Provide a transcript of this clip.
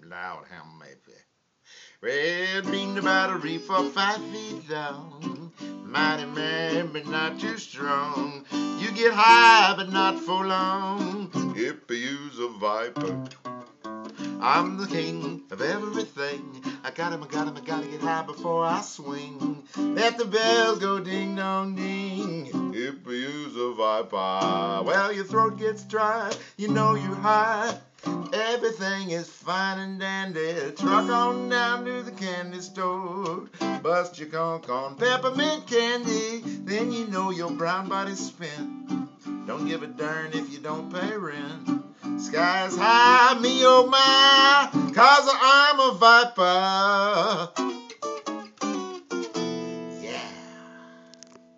Lord have mercy. Red bean about a reefer 5 feet long. Mighty man, but not too strong. You get high, but not for long. If you use a viper, I'm the king of everything. I got him, I gotta get high before I swing. Let the bells go ding dong ding. If you use a viper, well, your throat gets dry, you know you're high. Everything is fine and dandy. Truck on down to the candy store. Bust your conch on peppermint candy. Then you know your brown body's spent. Don't give a darn if you don't pay rent. Sky's high, me oh my, 'cause I'm a viper.